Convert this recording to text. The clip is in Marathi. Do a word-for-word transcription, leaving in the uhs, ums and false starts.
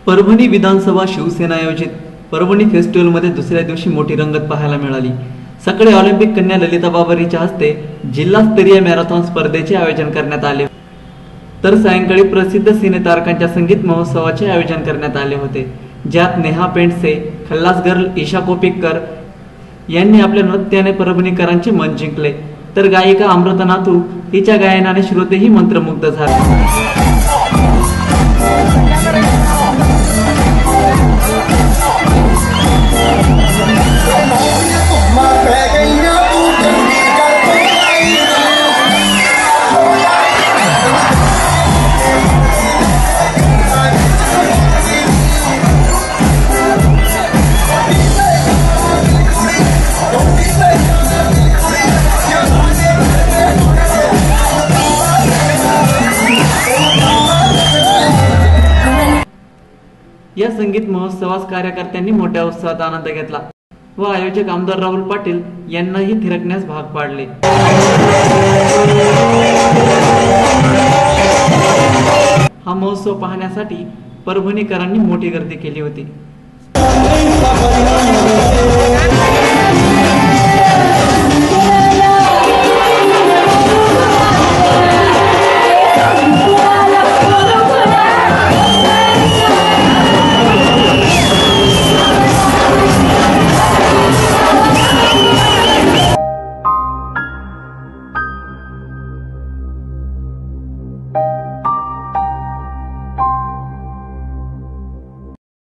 परभणी विधानसभा शिवसेना आयोजित परभणी फेस्टिवलमध्ये दुसऱ्या दिवशी मोठी रंगत पाहायला मिळाली। सकाळी ऑलिम्पिक कन्या ललिता बाबरीच्या हस्ते जिल्हास्तरीय मॅरेथॉन स्पर्धेचे आयोजन करण्यात आले, तर सायंकाळी प्रसिद्ध सिनेतारकांच्या संगीत महोत्सवाचे आयोजन करण्यात आले होते, ज्यात नेहा पेंडसे, खल्लास गर्ल ईशा कोपिककर यांनी आपल्या नृत्याने परभणीकरांचे मन जिंकले, तर गायिका अमृता नातू हिच्या गायनाने श्रोतेही मंत्रमुग्ध झाले। या संगीत महोत्सवास कार्यकर्त्यांनी मोठ्या उत्साहात आनंद घेतला व आयोजक आमदार राहुल पाटील यांनाही थिरकण्यास भाग पाडले। हा महोत्सव पाहण्यासाठी परभणीकरांनी मोठी गर्दी केली होती।